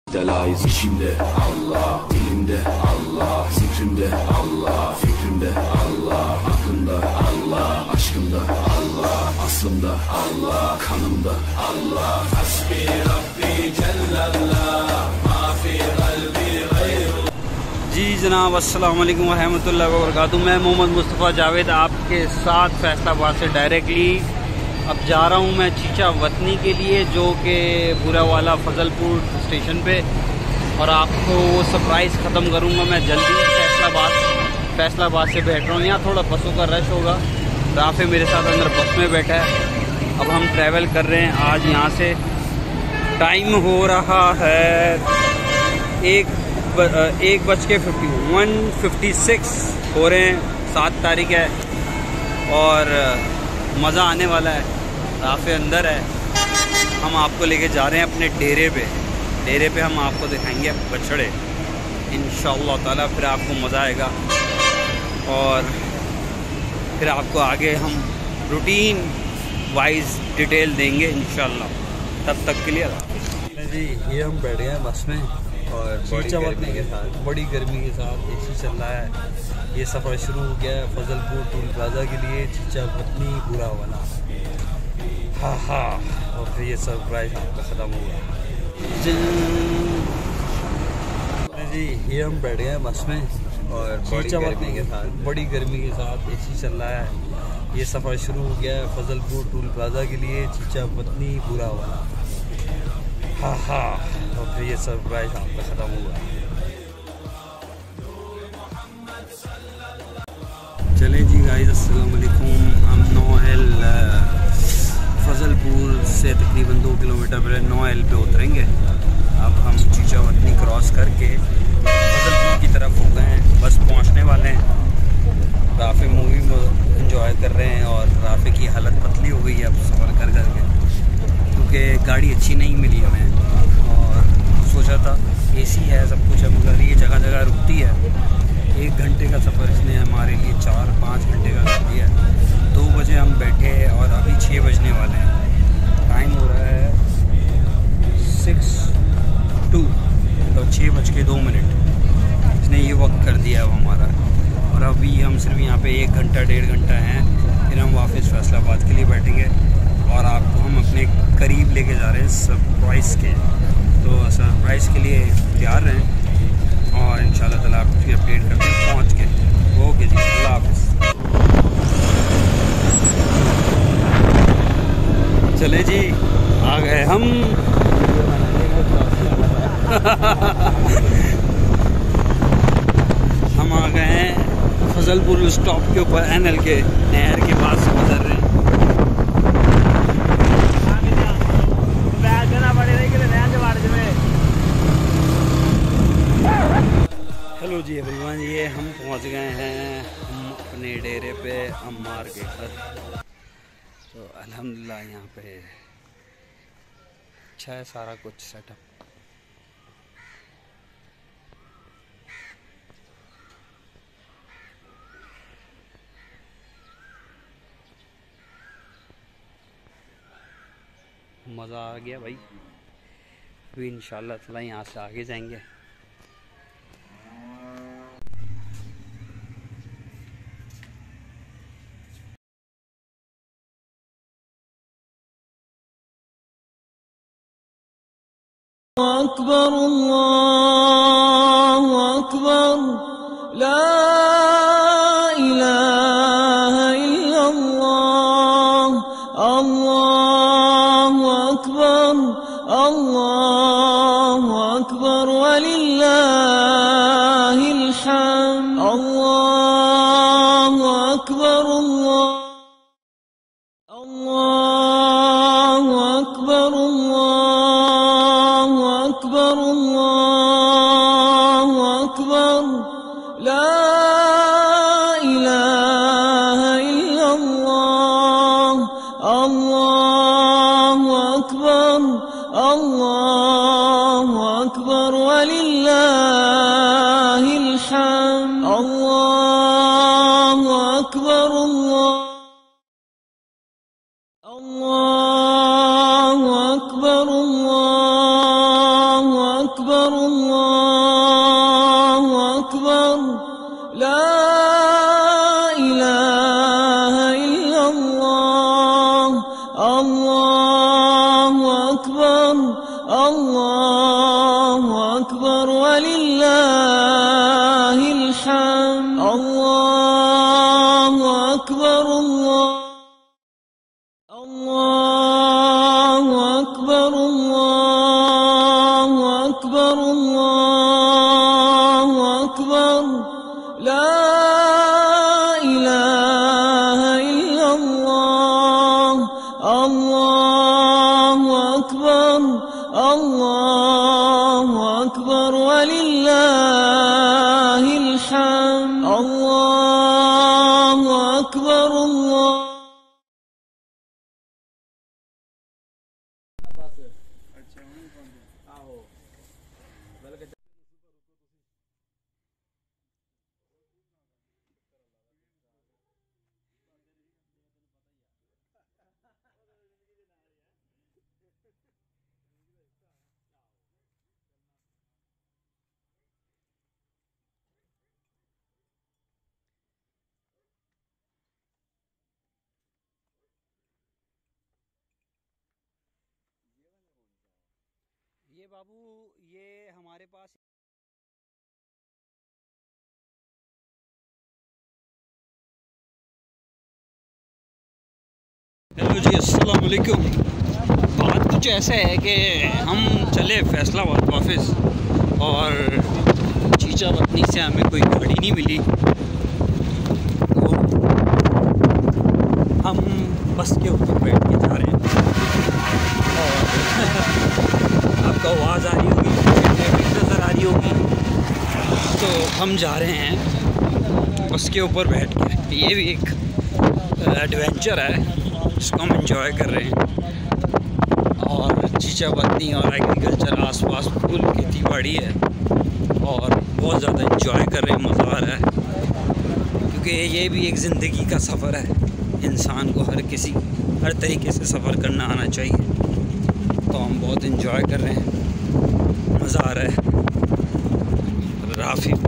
Delayız içimde Allah, dilimde Allah, zikrimde Allah, fikrimde Allah, aklımda Allah, aşkımda Allah, aslımda Allah, kanımda Allah. Hasbi Rabbi Cellallah, ma fi qalbi gayru। जी जनाब, अस्सलाम वालेकुम वरहमतुल्लाहि वबरकातुहू। मैं मोहम्मद मुस्तफ़ा जावेद आपके साथ फैसलाबाद से डायरेक्टली अब जा रहा हूँ मैं चिचawatni के लिए, जो कि बुरावाला फजलपुर स्टेशन पे, और आपको वो सरप्राइज़ ख़त्म करूँगा मैं जल्दी। फैसलाबाद से बैठ रहा हूँ। यहाँ थोड़ा बसों का रश होगा। राफे मेरे साथ अंदर बस में बैठा है। अब हम ट्रैवल कर रहे हैं आज यहाँ से। टाइम हो रहा है 1:56 हो रहे हैं। 7 तारीख है और मज़ा आने वाला है। राफे अंदर है। हम आपको लेके जा रहे हैं अपने डेरे पे हम आपको दिखाएंगे बछड़े इंशाअल्लाह ताला। फिर आपको मज़ा आएगा और फिर आपको आगे हम रूटीन वाइज डिटेल देंगे इंशाअल्लाह। तब तक के लिए जी ये हम बैठ गए हैं बस में और चिचawatni के साथ, बड़ी गर्मी के साथ एसी चल रहा है। ये सफ़र शुरू हो गया है फजलपुर टूल प्लाजा के लिए, चिचawatni बुरावाला। हाँ, और फिर ये सरप्राइज़ आपका ख़त्म हुआ जी। ये हम बैठ गए हैं बस में और चिचawatni के साथ, बड़ी गर्मी के साथ एसी चल रहा है। ये सफ़र शुरू हो गया है फजलपुर टूल प्लाजा के लिए, चिचawatni बुरावाला। हाँ, और फिर ये सरप्राइज़ आपका ख़त्म हुआ। चले जी गाइस, अस्सलाम वालेकुम। हम 9L फजलपुर से तकरीबन 2 किलोमीटर पहले 9L पे उतरेंगे। अब हम चिचawatni क्रॉस करके फजलपुर की तरफ हो गए हैं। बस पहुंचने वाले हैं। राफे मूवी एंजॉय कर रहे हैं और राफे की हालत पतली हो गई है अब सफ़र कर करके, क्योंकि गाड़ी अच्छी नहीं मिली हमें। और सोचा था एसी है, सब कुछ है, मगर ये जगह जगह रुकती है। 1 घंटे का सफ़र इसने हमारे लिए 4-5 घंटे का कर दिया। 2 बजे हम बैठे और अभी 6 बजने वाले हैं। टाइम हो रहा है 6:02, मतलब 6:02। इसने ये वक्त कर दिया अब हमारा। और अभी हम सिर्फ यहाँ पे 1 घंटा 1.5 घंटा हैं, फिर हम वापस फैसलाबाद के लिए बैठेंगे और आपको हम अपने करीब लेके जा रहे हैं सरप्राइज़ के। तो सरप्राइज़ के लिए तैयार रहें और इंशाल्लाह ताला आपकी अपडेट करते हैं पहुँच के। ओके जी, अल्लाह हाफ़िज़। चले जी, आ गए हम। हम आ गए हैं फजलपुर स्टॉप के ऊपर। NL के नहर के पास से गुजर रहे हैं। हेलो जी एवरीवन, ये हम पहुंच गए हैं हम अपने डेरे पे अम्मार के घर। तो अल्हम्दुलिल्लाह यहाँ पे अच्छा है सारा कुछ सेटअप। मज़ा आ गया भाई। अभी इंशाल्लाह ताला यहाँ से आगे जाएंगे। अकबर अल्लाहु अकबर, ला इलाहा इल्लल्लाह, अल्लाहु अकबर, अल्लाहु अकबर, वलिल्लाहिल हम्द। अल्लाहु अकबर, अल्लाहु अकबर, अल्लाहु अकबर, ला इलाहा इल्लल्लाह, अल्लाहु अकबर, अल्लाहु अकबर, वलिल्लाहिल हम्द। अल्लाहु अकबर, अल्लाहु अकबर, अल्लाहु अकबर, أكبر الله أكبر لا إله إلا الله الله أكبر الله أكبر ولله الحمد الله أكبر الله أكبر الله أكبر الله أكبر لا إله إلا الله الله أكبر الله أكبر ولله الحمد الله أكبر الله ये बाबू ये हमारे पास हेलो जी, अस्सलाम वालेकुम। बात कुछ ऐसा है कि हम चले फैसलाबाद वापस और चिचawatni से हमें कोई गाड़ी नहीं मिली, तो हम बस के ऊपर बैठ के जा रहे हैं और आपको आवाज़ आ रही होगी, ट्रैफिक नज़र आ रही होगी, तो हम जा रहे हैं बस के ऊपर बैठ के। ये भी एक एडवेंचर है, इसको हम एंजॉय कर रहे हैं। और चिचawatni और एग्रीकल्चर आसपास फुल खेती बाड़ी है और बहुत ज़्यादा एंजॉय कर रहे हैं, मज़ा आ रहा है, क्योंकि ये भी एक ज़िंदगी का सफ़र है। इंसान को हर तरीके से सफ़र करना आना चाहिए, तो हम बहुत एंजॉय कर रहे हैं, मज़ा आ रहा है। राफी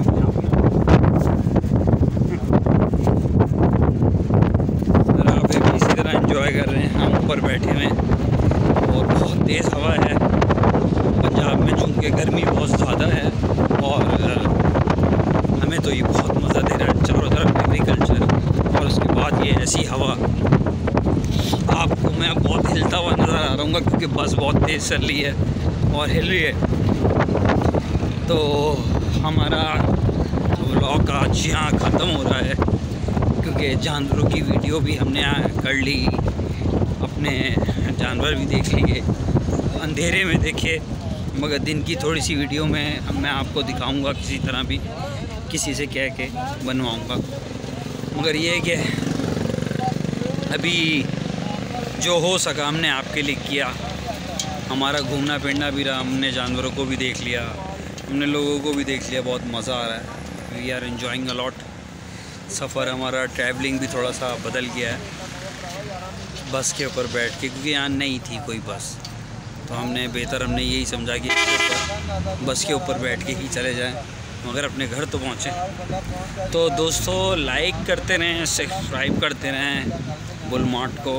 भी इसी तरह एंजॉय कर रहे हैं। हम ऊपर बैठे हुए हैं और बहुत तेज़ हवा है। पंजाब में चूँकि गर्मी बहुत ज़्यादा है और हमें तो ये बहुत मज़ा दे रहा है। चारों तरफ एग्रीकल्चर और उसके बाद ये ऐसी हवा। आपको मैं बहुत हिलता हुआ नज़र आ रहा हूँ क्योंकि बस बहुत तेज़ चल रही है और हिल रही है। तो हमारा व्लॉग आज यहाँ ख़त्म हो रहा है, क्योंकि जानवरों की वीडियो भी हमने कर ली, अपने जानवर भी देख लिए, अंधेरे में देखे, मगर दिन की थोड़ी सी वीडियो में मैं आपको दिखाऊंगा, किसी तरह भी किसी से कह के बनवाऊंगा। मगर ये है कि अभी जो हो सका हमने आपके लिए किया। हमारा घूमना फिरना भी रहा, हमने जानवरों को भी देख लिया, हमने लोगों को भी देख लिया। बहुत मज़ा आ रहा है, we are enjoying a lot. सफ़र हमारा ट्रैवलिंग भी थोड़ा सा बदल गया है बस के ऊपर बैठ के, क्योंकि यहाँ नहीं थी कोई बस, तो हमने यही समझा कि बस के ऊपर बैठ के ही चले जाएं, मगर अपने घर तो पहुँचें। तो दोस्तों, लाइक करते रहें, सब्सक्राइब करते रहें बुलमार्ट को,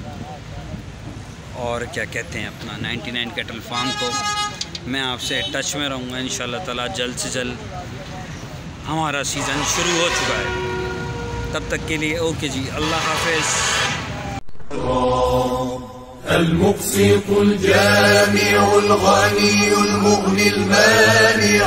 और क्या कहते हैं अपना 99 कैटल फार्म को। मैं आपसे टच में रहूँगा इंशाअल्लाह ताला। जल्द से जल्द हमारा सीज़न शुरू हो चुका है। तब तक के लिए ओके जी, अल्लाह हाफिज़। المبسط الجامع الغني المغني المانع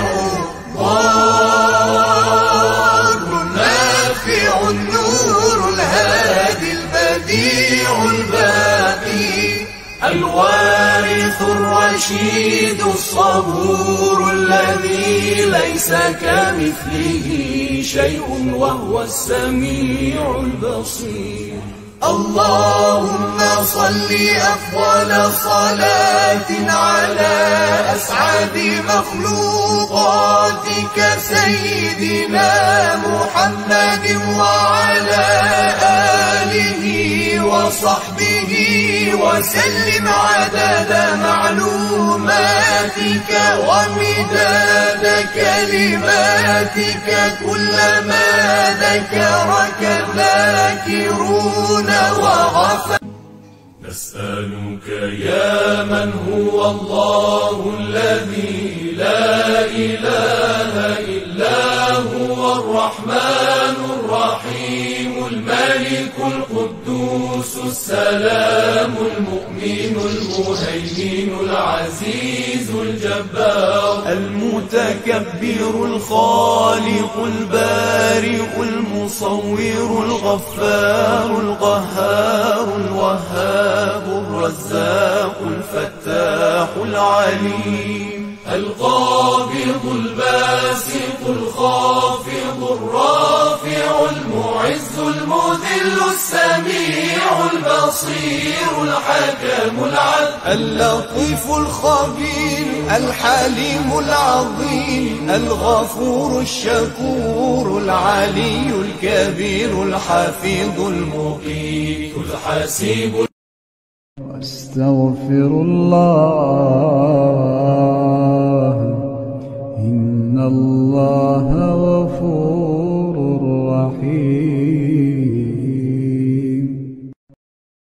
ضار النافع النور الهادي البديع الباقي الوارث الرشيد الصبور الذي ليس كمثله شيء وهو السميع البصير. اللهم صل أفضل صلاة على أسعد مخلوقاتك سيدنا محمد وعلى آله وصحبه وسلم عدد معلوماتك ومداد كلماتك كلما ذكرك الذاكرون وغفل. نسألك يا من هو الله الذي لا إله إلا هو الرحمن الرحيم الملك القدوس السلام المؤمن المهيمن العزيز الجبار المتكبر الخالق البارئ المصور الغفار القهار الوهاب الرزاق الفتاح العليم القابض الباسط الخافض الرافع المعز المذل السميع البصير الحكم العدل اللطيف الخبير الحليم العظيم الغفور الشكور العلي الكبير الحفيظ المقيت الحسيب. أستغفر الله إن الله غفور